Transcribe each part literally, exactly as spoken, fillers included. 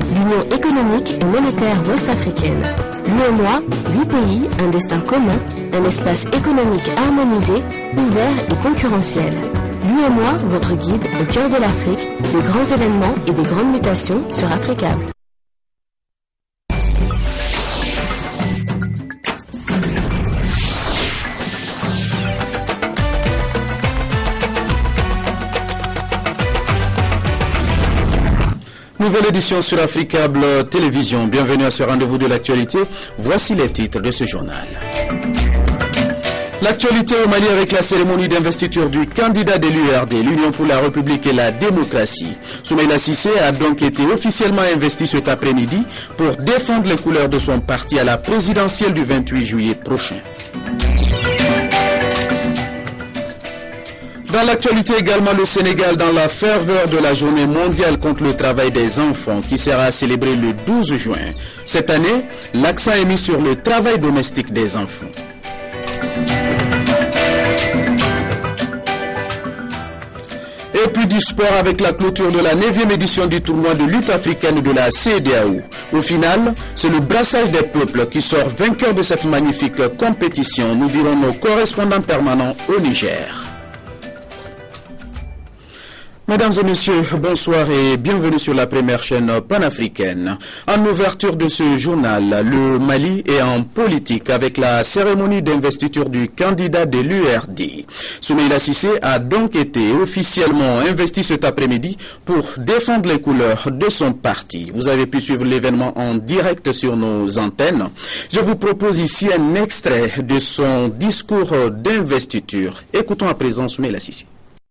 l'Union économique et monétaire ouest-africaine. L'UEMOA, huit pays, un destin commun, un espace économique harmonisé, ouvert et concurrentiel. L'UEMOA, votre guide au cœur de l'Afrique, des grands événements et des grandes mutations sur Africable. Nouvelle édition sur Africable Télévision. Bienvenue à ce rendez-vous de l'actualité. Voici les titres de ce journal. L'actualité au Mali avec la cérémonie d'investiture du candidat de l'U R D, l'Union pour la République et la démocratie. Soumaïla Cissé a donc été officiellement investi cet après-midi pour défendre les couleurs de son parti à la présidentielle du vingt-huit juillet prochain. Dans l'actualité également, le Sénégal dans la ferveur de la journée mondiale contre le travail des enfants qui sera célébrée le douze juin. Cette année, l'accent est mis sur le travail domestique des enfants. Et puis du sport avec la clôture de la neuvième édition du tournoi de lutte africaine de la C E D A O. Au final, c'est le brassage des peuples qui sort vainqueur de cette magnifique compétition, nous dirons nos correspondants permanents au Niger. Mesdames et messieurs, bonsoir et bienvenue sur la première chaîne panafricaine. En ouverture de ce journal, le Mali est en politique avec la cérémonie d'investiture du candidat de l'U R D. Soumaïla Cissé a donc été officiellement investi cet après-midi pour défendre les couleurs de son parti. Vous avez pu suivre l'événement en direct sur nos antennes. Je vous propose ici un extrait de son discours d'investiture. Écoutons à présent Soumaïla Cissé.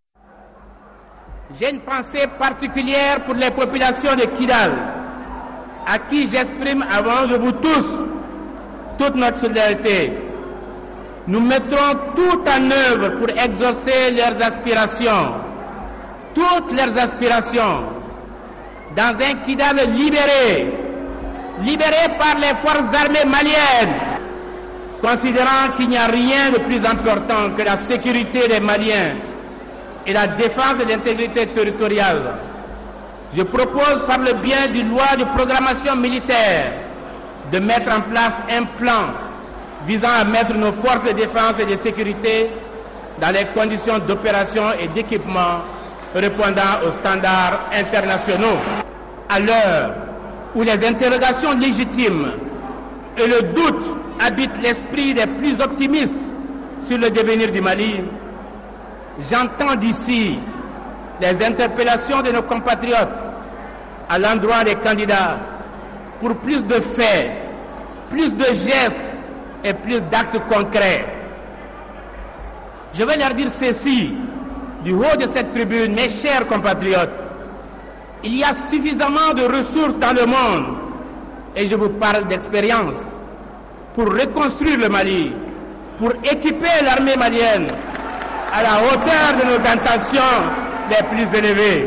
J'ai une pensée particulière pour les populations de Kidal, à qui j'exprime avant de vous tous toute notre solidarité. Nous mettrons tout en œuvre pour exaucer leurs aspirations, toutes leurs aspirations, dans un Kidal libéré, libéré par les forces armées maliennes, considérant qu'il n'y a rien de plus important que la sécurité des Maliens et la défense de l'intégrité territoriale. Je propose par le biais d'une loi de programmation militaire de mettre en place un plan visant à mettre nos forces de défense et de sécurité dans les conditions d'opération et d'équipement répondant aux standards internationaux. À l'heure où les interrogations légitimes et le doute habitent l'esprit des plus optimistes sur le devenir du Mali, j'entends d'ici les interpellations de nos compatriotes à l'endroit des candidats pour plus de faits, plus de gestes et plus d'actes concrets. Je vais leur dire ceci, du haut de cette tribune, mes chers compatriotes, il y a suffisamment de ressources dans le monde, et je vous parle d'expérience, pour reconstruire le Mali, pour équiper l'armée malienne à la hauteur de nos intentions les plus élevées.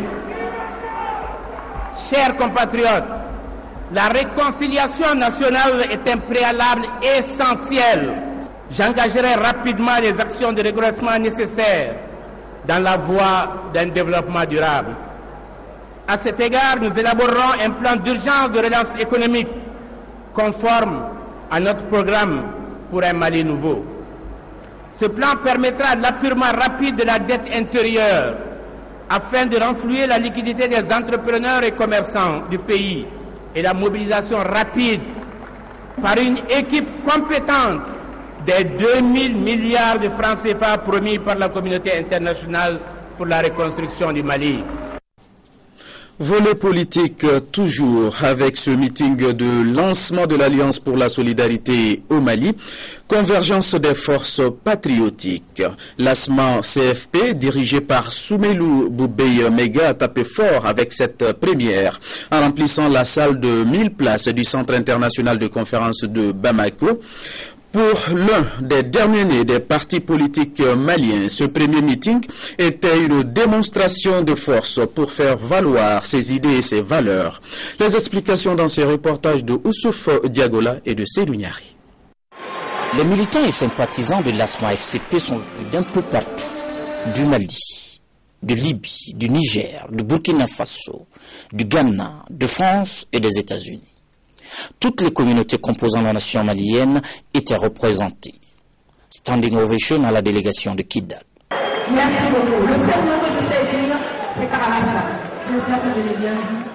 Chers compatriotes, la réconciliation nationale est un préalable essentiel. J'engagerai rapidement les actions de redressement nécessaires dans la voie d'un développement durable. À cet égard, nous élaborerons un plan d'urgence de relance économique conforme à notre programme pour un Mali nouveau. Ce plan permettra l'appurement rapide de la dette intérieure afin de renflouer la liquidité des entrepreneurs et commerçants du pays et la mobilisation rapide par une équipe compétente des deux mille milliards de francs C F A promis par la communauté internationale pour la reconstruction du Mali. Volet politique toujours avec ce meeting de lancement de l'Alliance pour la solidarité au Mali. Convergence des forces patriotiques. L'A S M A C F P, dirigé par Soumaïlou Boubeye Mega, a tapé fort avec cette première en remplissant la salle de mille places du Centre international de conférence de Bamako. Pour l'un des derniers des partis politiques maliens, ce premier meeting était une démonstration de force pour faire valoir ses idées et ses valeurs. Les explications dans ces reportages de Oussouf Diagola et de Seydou Niari. Les militants et sympathisants de l'A S M A F C P sont d'un peu partout du Mali. de Libye, du Niger, du Burkina Faso, du Ghana, de France et des États-Unis. Toutes les communautés composant la nation malienne étaient représentées. Standing ovation à la délégation de Kidal. Merci beaucoup. Le seul mot que je sais dire, c'est Karamasa. J'espère que je l'ai bien dit.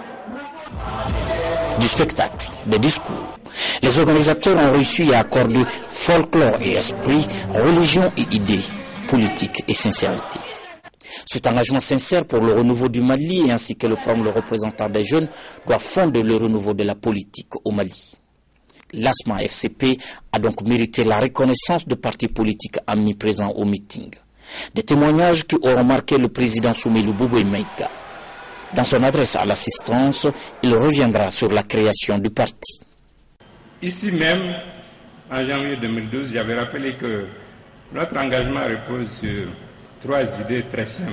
Du spectacle, des discours, les organisateurs ont réussi à accorder folklore et esprit, religion et idées, politique et sincérité. Cet engagement sincère pour le renouveau du Mali ainsi que le programme le représentant des jeunes doit fonder le renouveau de la politique au Mali. L'ASMA F C P a donc mérité la reconnaissance de partis politiques amis présents au meeting. Des témoignages qui auront marqué le président Soumeilou Bouboué Maïga. Dans son adresse à l'assistance, il reviendra sur la création du parti. Ici même, en janvier deux mille douze, j'avais rappelé que notre engagement repose sur trois idées très simples.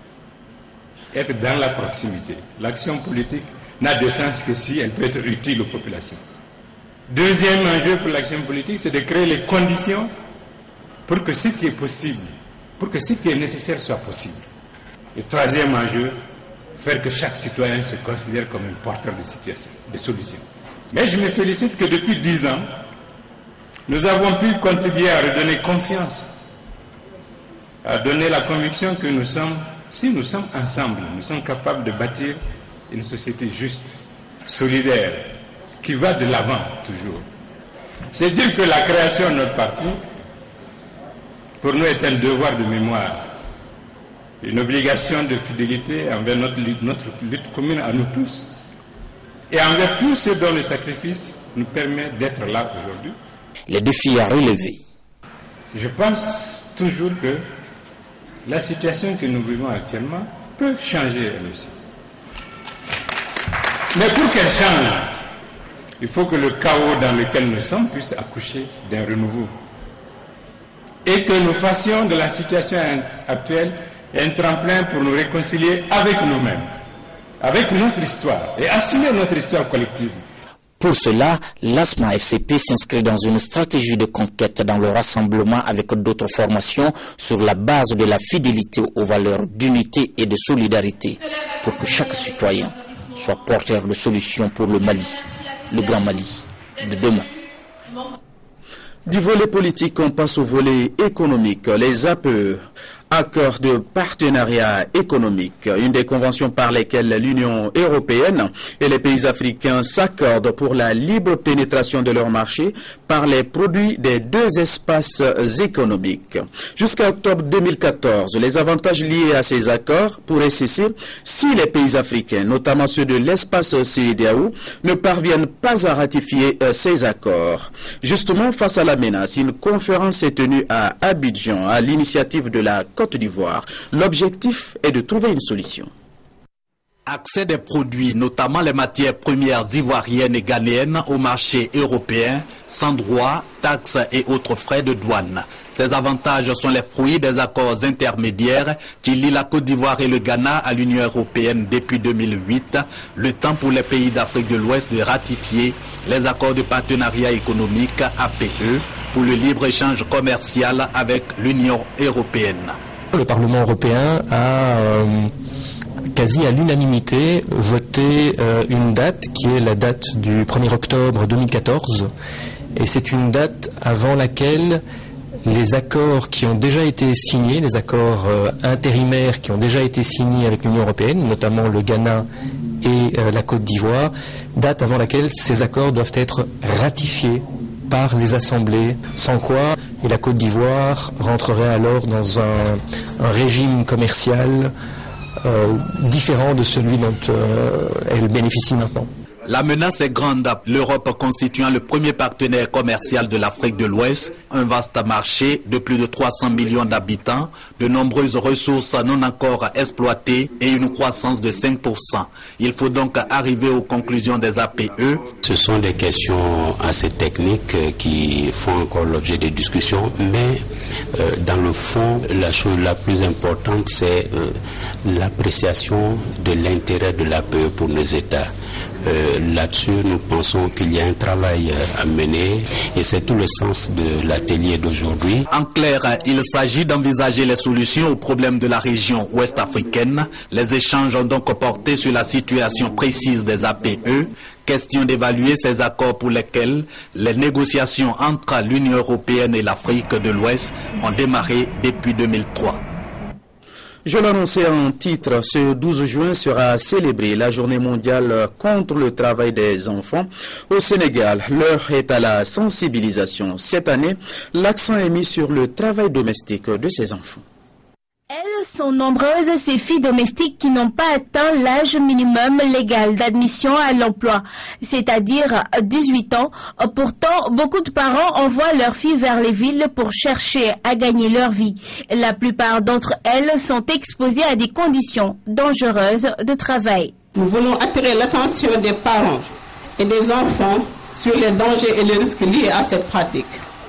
Être dans la proximité. L'action politique n'a de sens que si elle peut être utile aux populations. Deuxième enjeu pour l'action politique, c'est de créer les conditions pour que ce qui est possible, pour que ce qui est nécessaire soit possible. Et troisième enjeu, faire que chaque citoyen se considère comme un porteur de situation, de solutions. Mais je me félicite que depuis dix ans, nous avons pu contribuer à redonner confiance, à donner la conviction que nous sommes, si nous sommes ensemble, nous sommes capables de bâtir une société juste, solidaire, qui va de l'avant toujours. C'est dire que la création de notre parti, pour nous, est un devoir de mémoire, une obligation de fidélité envers notre lutte, notre lutte commune à nous tous, et envers tous ceux dont le sacrifice nous permet d'être là aujourd'hui. Les défis à relever. Je pense toujours que la situation que nous vivons actuellement peut changer elle aussi. Mais pour qu'elle change, il faut que le chaos dans lequel nous sommes puisse accoucher d'un renouveau. Et que nous fassions de la situation actuelle un tremplin pour nous réconcilier avec nous-mêmes, avec notre histoire et assumer notre histoire collective. Pour cela, l'ASMA F C P s'inscrit dans une stratégie de conquête dans le rassemblement avec d'autres formations sur la base de la fidélité aux valeurs d'unité et de solidarité pour que chaque citoyen soit porteur de solutions pour le Mali, le grand Mali de demain. Du volet politique, on passe au volet économique. Les A P E, accords de partenariat économique, une des conventions par lesquelles l'Union européenne et les pays africains s'accordent pour la libre pénétration de leur marché par les produits des deux espaces économiques. Jusqu'à octobre deux mille quatorze, les avantages liés à ces accords pourraient cesser si les pays africains, notamment ceux de l'espace C E D E A O, ne parviennent pas à ratifier ces accords. Justement, face à la menace, une conférence est tenue à Abidjan à l'initiative de la Côte d'Ivoire. L'objectif est de trouver une solution. Accès des produits, notamment les matières premières ivoiriennes et ghanéennes, au marché européen, sans droits, taxes et autres frais de douane. Ces avantages sont les fruits des accords intermédiaires qui lient la Côte d'Ivoire et le Ghana à l'Union européenne depuis deux mille huit. Le temps pour les pays d'Afrique de l'Ouest de ratifier les accords de partenariat économique A P E pour le libre-échange commercial avec l'Union européenne. Le Parlement européen a euh, quasi à l'unanimité voté euh, une date qui est la date du premier octobre deux mille quatorze, et c'est une date avant laquelle les accords qui ont déjà été signés, les accords euh, intérimaires qui ont déjà été signés avec l'Union européenne, notamment le Ghana et euh, la Côte d'Ivoire, date avant laquelle ces accords doivent être ratifiés par les assemblées, sans quoi et la Côte d'Ivoire rentrerait alors dans un, un régime commercial euh, différent de celui dont euh, elle bénéficie maintenant. La menace est grande, l'Europe constituant le premier partenaire commercial de l'Afrique de l'Ouest, un vaste marché de plus de trois cents millions d'habitants, de nombreuses ressources non encore exploitées et une croissance de cinq pour cent. Il faut donc arriver aux conclusions des A P E. Ce sont des questions assez techniques qui font encore l'objet de discussions, mais euh, dans le fond, la chose la plus importante, c'est euh, l'appréciation de l'intérêt de l'A P E pour nos États. Euh, Là-dessus, nous pensons qu'il y a un travail à mener et c'est tout le sens de l'atelier d'aujourd'hui. En clair, il s'agit d'envisager les solutions aux problèmes de la région ouest-africaine. Les échanges ont donc porté sur la situation précise des A P E. Question d'évaluer ces accords pour lesquels les négociations entre l'Union européenne et l'Afrique de l'Ouest ont démarré depuis deux mille trois. Je l'annonçais en titre, ce douze juin sera célébrée la journée mondiale contre le travail des enfants. Au Sénégal, l'heure est à la sensibilisation. Cette année, l'accent est mis sur le travail domestique de ces enfants. Elles sont nombreuses, ces filles domestiques qui n'ont pas atteint l'âge minimum légal d'admission à l'emploi, c'est-à-dire dix-huit ans. Pourtant, beaucoup de parents envoient leurs filles vers les villes pour chercher à gagner leur vie. La plupart d'entre elles sont exposées à des conditions dangereuses de travail. Nous voulons attirer l'attention des parents et des enfants sur les dangers et les risques liés à cette pratique.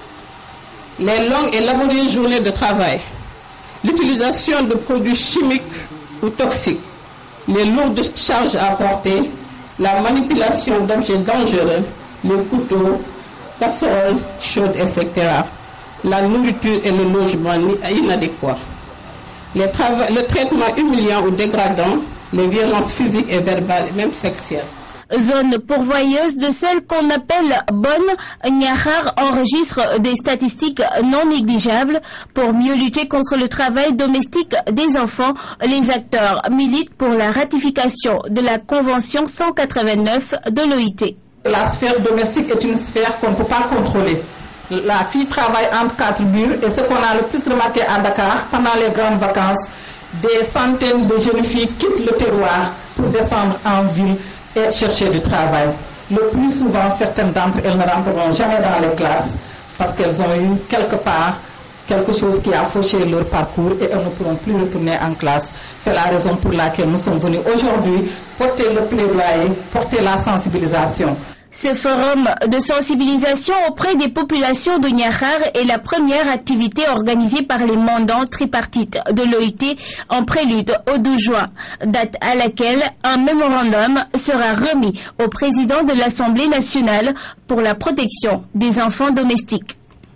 Les longues et laborieuses journées de travail, l'utilisation de produits chimiques ou toxiques, les lourdes charges à porter, la manipulation d'objets dangereux, les couteaux, casseroles chaudes, et cetera. La nourriture et le logement inadéquats. Les le traitement humiliant ou dégradant, les violences physiques et verbales, et même sexuelles. Zone pourvoyeuse de celle qu'on appelle bonne, Niakhar enregistre des statistiques non négligeables. Pour mieux lutter contre le travail domestique des enfants, les acteurs militent pour la ratification de la Convention cent quatre-vingt-neuf de l'O I T. La sphère domestique est une sphère qu'on ne peut pas contrôler. La fille travaille entre quatre murs et ce qu'on a le plus remarqué à Dakar, pendant les grandes vacances, des centaines de jeunes filles quittent le terroir pour descendre en ville et chercher du travail. Le plus souvent, certaines d'entre elles ne rentreront jamais dans les classes parce qu'elles ont eu quelque part quelque chose qui a fauché leur parcours et elles ne pourront plus retourner en classe. C'est la raison pour laquelle nous sommes venus aujourd'hui porter le plaidoyer, porter la sensibilisation. Ce forum de sensibilisation auprès des populations de Niakhar est la première activité organisée par les mandants tripartites de l'O I T en prélude au douze juin, date à laquelle un mémorandum sera remis au président de l'Assemblée nationale pour la protection des enfants domestiques.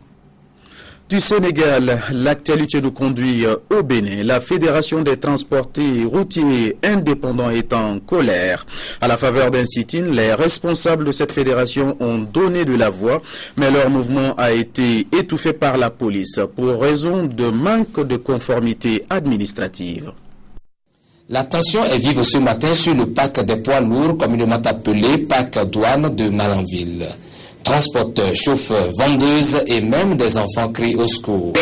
Du Sénégal, l'actualité nous conduit au Bénin. La Fédération des transportés routiers indépendants est en colère. À la faveur d'un sit-in, les responsables de cette fédération ont donné de la voix, mais leur mouvement a été étouffé par la police pour raison de manque de conformité administrative. La tension est vive ce matin sur le parc des poids lourds, communément appelé parc douane de Malanville. Transporteurs, chauffeurs, vendeuses et même des enfants crient au secours.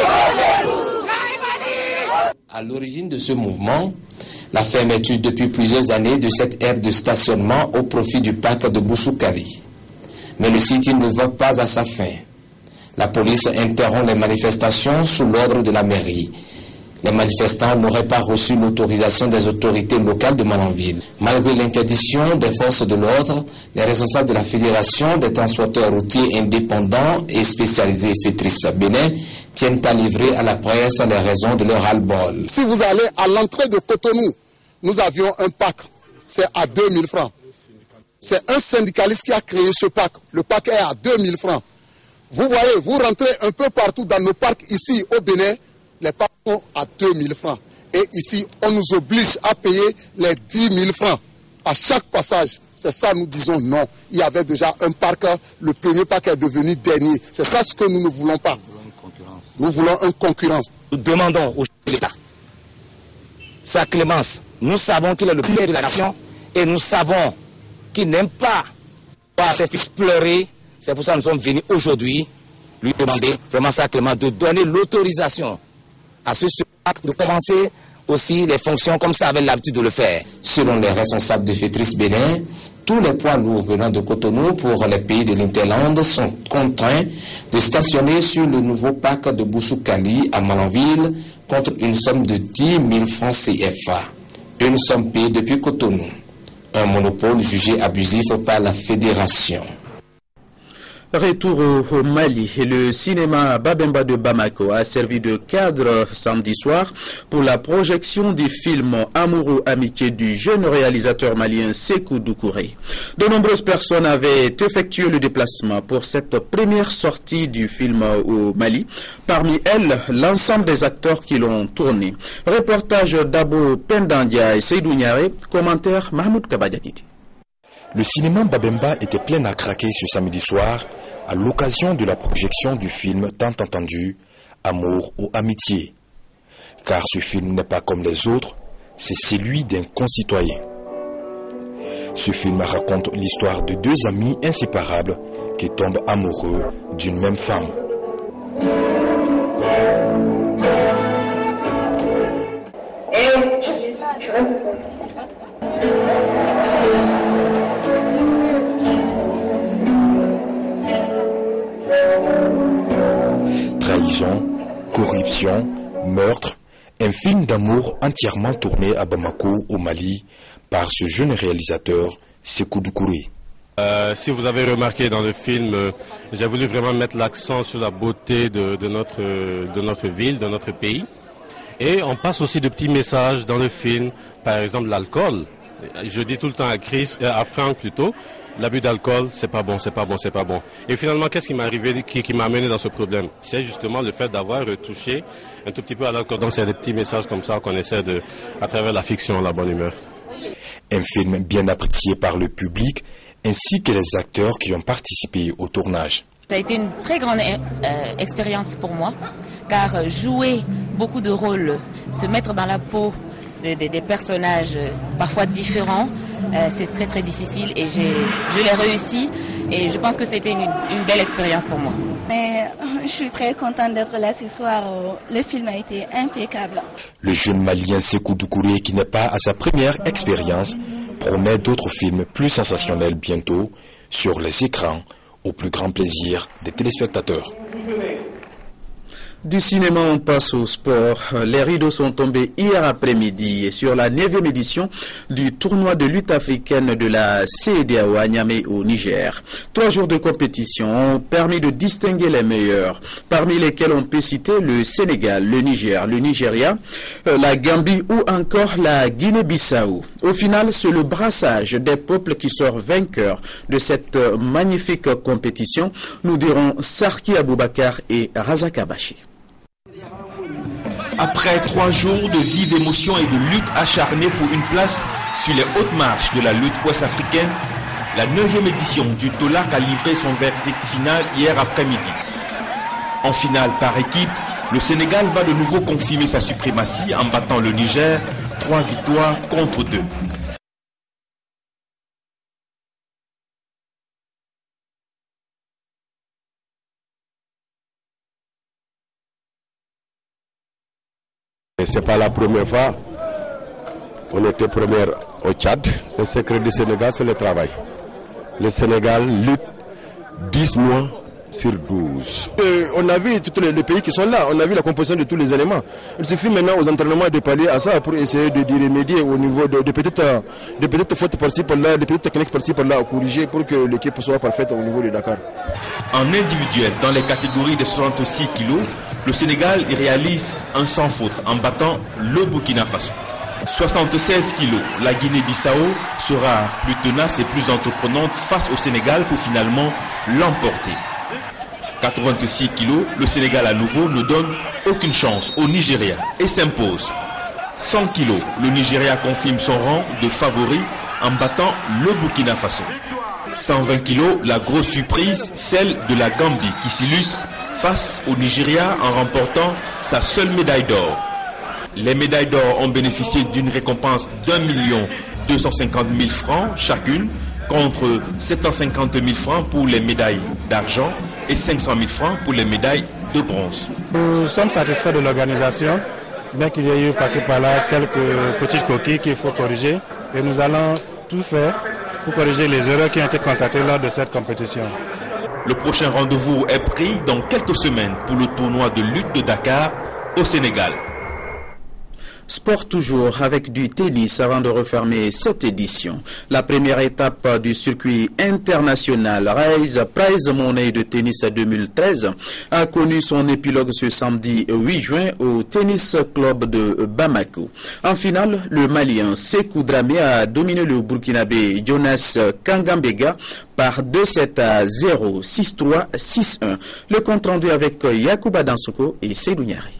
À l'origine de ce mouvement, la fermeture depuis plusieurs années de cette aire de stationnement au profit du parc de Boussoukali. Mais le sit-in ne va pas à sa fin. La police interrompt les manifestations sous l'ordre de la mairie. Les manifestants n'auraient pas reçu l'autorisation des autorités locales de Malanville. Malgré l'interdiction des forces de l'ordre, les responsables de la Fédération des transporteurs routiers indépendants et spécialisés Fétrice Bénin tiennent à livrer à la presse les raisons de leur ras-le-bol. Si vous allez à l'entrée de Cotonou, nous avions un pack, c'est à deux mille francs. C'est un syndicaliste qui a créé ce pack. Le pack est à deux mille francs. Vous voyez, vous rentrez un peu partout dans nos parcs ici au Bénin, les packs sont à deux mille francs. Et ici, on nous oblige à payer les dix mille francs à chaque passage. C'est ça, nous disons non. Il y avait déjà un parc, le premier parc est devenu dernier. C'est ça ce que nous ne voulons pas. Nous voulons une concurrence. Nous demandons au chef de l'État sa clémence. Nous savons qu'il est le père de la nation et nous savons qu'il n'aime pas voir ses fils pleurer. C'est pour ça que nous sommes venus aujourd'hui lui demander vraiment sa clémence de donner l'autorisation à ce spectacle de commencer aussi les fonctions comme ça avait l'habitude de le faire. Selon les responsables de Fétrice Bénin, tous les poids lourds venant de Cotonou pour les pays de l'Interland sont contraints de stationner sur le nouveau parc de Boussoukali à Malanville contre une somme de dix mille francs C F A. Une somme payée depuis Cotonou. Un monopole jugé abusif par la fédération. Retour au Mali. Le cinéma Babemba de Bamako a servi de cadre samedi soir pour la projection du film Amoureux Amitié du jeune réalisateur malien Sékou Doucouré. De nombreuses personnes avaient effectué le déplacement pour cette première sortie du film au Mali. Parmi elles, l'ensemble des acteurs qui l'ont tourné. Reportage d'Abo Pendandia et Seydou Niare, commentaire Mahmoud Kabadiakiti. Le cinéma Babemba était plein à craquer ce samedi soir à l'occasion de la projection du film tant entendu Amour ou Amitié. Car ce film n'est pas comme les autres, c'est celui d'un concitoyen. Ce film raconte l'histoire de deux amis inséparables qui tombent amoureux d'une même femme. Trahison, corruption, meurtre, un film d'amour entièrement tourné à Bamako, au Mali, par ce jeune réalisateur, Sékou Doucouré. Euh, si vous avez remarqué dans le film, euh, j'ai voulu vraiment mettre l'accent sur la beauté de, de, notre, de notre ville, de notre pays. Et on passe aussi de petits messages dans le film, par exemple l'alcool. Je dis tout le temps à Chris, euh, à Franck plutôt, l'abus d'alcool, c'est pas bon, c'est pas bon, c'est pas bon. Et finalement, qu'est-ce qui m'est arrivé, qui, qui m'a amené dans ce problème? C'est justement le fait d'avoir touché un tout petit peu à l'alcool. Donc c'est des petits messages comme ça qu'on essaie de, à travers la fiction, la bonne humeur. Un film bien apprécié par le public, ainsi que les acteurs qui ont participé au tournage. Ça a été une très grande euh, expérience pour moi, car jouer beaucoup de rôles, se mettre dans la peau de, de, des personnages euh, parfois différents, euh, c'est très très difficile et j'ai, je l'ai réussi et je pense que c'était une, une belle expérience pour moi. Mais, je suis très contente d'être là ce soir, le film a été impeccable. Le jeune Malien Sékou Doucouré, qui n'est pas à sa première expérience, promet d'autres films plus sensationnels bientôt sur les écrans, au plus grand plaisir des téléspectateurs. Du cinéma, on passe au sport. Les rideaux sont tombés hier après-midi et sur la neuvième édition du tournoi de lutte africaine de la C E D A O à Niamey au Niger. Trois jours de compétition ont permis de distinguer les meilleurs, parmi lesquels on peut citer le Sénégal, le Niger, le Nigeria, la Gambie ou encore la Guinée-Bissau. Au final, c'est le brassage des peuples qui sort vainqueur de cette magnifique compétition, nous dirons Sarki Aboubakar et Razak Abachi. Après trois jours de vive émotion et de lutte acharnée pour une place sur les hautes marches de la lutte ouest-africaine, la neuvième édition du Tolak a livré son verdict final hier après-midi. En finale par équipe, le Sénégal va de nouveau confirmer sa suprématie en battant le Niger, trois victoires contre deux. C'est pas la première fois. On était première au Tchad. Le secret du Sénégal, c'est le travail. Le Sénégal lutte dix mois sur douze. Euh, on a vu tous les, les pays qui sont là, on a vu la composition de tous les éléments. Il suffit maintenant aux entraînements de pallier à ça pour essayer de, de remédier au niveau de, de, petites, de petites fautes par-ci par-là, de petites techniques par-ci par-là à corriger pour que l'équipe soit parfaite au niveau de Dakar. En individuel, dans les catégories de soixante-six kilos, le Sénégal réalise un sans faute en battant le Burkina Faso. soixante-seize kilos, la Guinée-Bissau sera plus tenace et plus entreprenante face au Sénégal pour finalement l'emporter. quatre-vingt-six kilos, le Sénégal à nouveau ne donne aucune chance au Nigeria et s'impose. cent kilos, le Nigeria confirme son rang de favori en battant le Burkina Faso. cent vingt kilos, la grosse surprise, celle de la Gambie qui s'illustre face au Nigeria en remportant sa seule médaille d'or. Les médailles d'or ont bénéficié d'une récompense d'un million deux cent cinquante mille francs chacune, contre sept cent cinquante mille francs pour les médailles d'argent et cinq cent mille francs pour les médailles de bronze. Nous sommes satisfaits de l'organisation, bien qu'il y ait eu passé par là quelques petites coquilles qu'il faut corriger, et nous allons tout faire pour corriger les erreurs qui ont été constatées lors de cette compétition. Le prochain rendez-vous est pris dans quelques semaines pour le tournoi de lutte de Dakar au Sénégal. Sport toujours avec du tennis avant de refermer cette édition. La première étape du circuit international Rise Prize Money de tennis deux mille treize a connu son épilogue ce samedi huit juin au Tennis Club de Bamako. En finale, le Malien Sékou Dramé a dominé le Burkinabé Jonas Kangambega par deux sept à zéro, six trois, six un. Le compte rendu avec Yacouba Dansoko et Seydou Niari.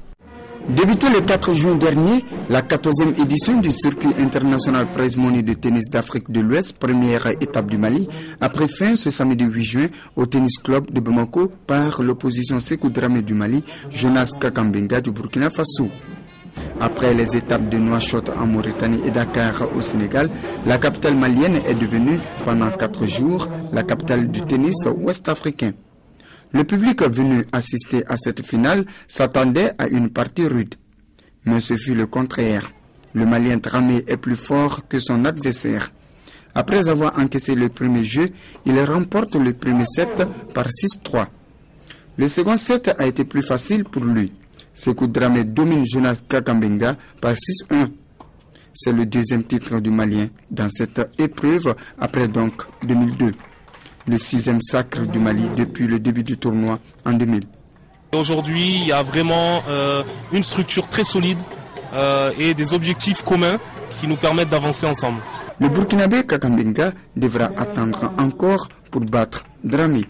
Débuté le quatre juin dernier, la quatorzième édition du circuit international Prize Money de tennis d'Afrique de l'Ouest, première étape du Mali, a pris fin ce samedi huit juin au Tennis Club de Bamako par l'opposition Sékou Dramé du Mali, Jonas Kakambenga du Burkina Faso. Après les étapes de Nouakchott en Mauritanie et Dakar au Sénégal, la capitale malienne est devenue pendant quatre jours la capitale du tennis ouest-africain. Le public venu assister à cette finale s'attendait à une partie rude. Mais ce fut le contraire. Le Malien Dramé est plus fort que son adversaire. Après avoir encaissé le premier jeu, il remporte le premier set par six trois. Le second set a été plus facile pour lui. Sékou Dramé domine Jonas Kakambenga par six un. C'est le deuxième titre du Malien dans cette épreuve après donc deux mille deux. Le sixième sacre du Mali depuis le début du tournoi en deux mille. Aujourd'hui, il y a vraiment euh, une structure très solide euh, et des objectifs communs qui nous permettent d'avancer ensemble. Le Burkinabé Kakambenga devra attendre encore pour battre Dramé.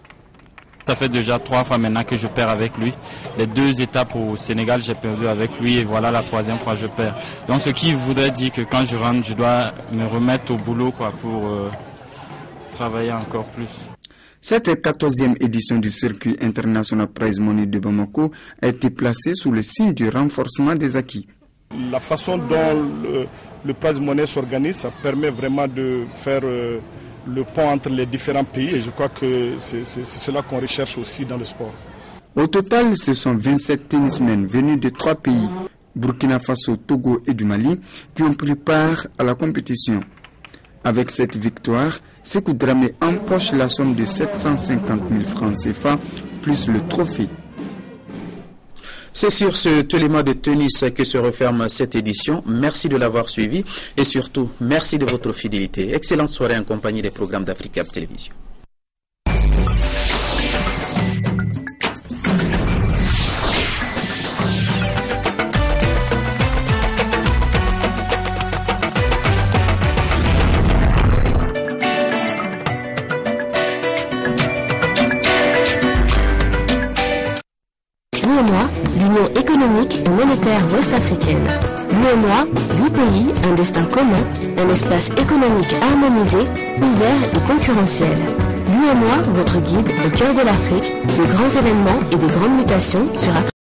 Ça fait déjà trois fois maintenant que je perds avec lui. Les deux étapes au Sénégal, j'ai perdu avec lui et voilà la troisième fois je perds. Donc ce qui voudrait dire que quand je rentre, je dois me remettre au boulot quoi, pour euh, travailler encore plus. Cette quatorzième édition du circuit international Prize Money de Bamako a été placée sous le signe du renforcement des acquis. La façon dont le, le Prize Money s'organise, ça permet vraiment de faire euh, le pont entre les différents pays et je crois que c'est cela qu'on recherche aussi dans le sport. Au total, ce sont vingt-sept tennismen venus de trois pays, Burkina Faso, Togo et du Mali, qui ont pris part à la compétition. Avec cette victoire, Sékou Dramé empoche la somme de sept cent cinquante mille francs C F A plus le trophée. C'est sur ce téléma de tennis que se referme cette édition. Merci de l'avoir suivi et surtout, merci de votre fidélité. Excellente soirée en compagnie des programmes d'Africab Télévision. L'U E M O A, l'Union économique et monétaire ouest-africaine. L'U E M O A, huit pays, un destin commun, un espace économique harmonisé, ouvert et concurrentiel. L'U E M O A, votre guide au cœur de l'Afrique, de grands événements et des grandes mutations sur Afrique.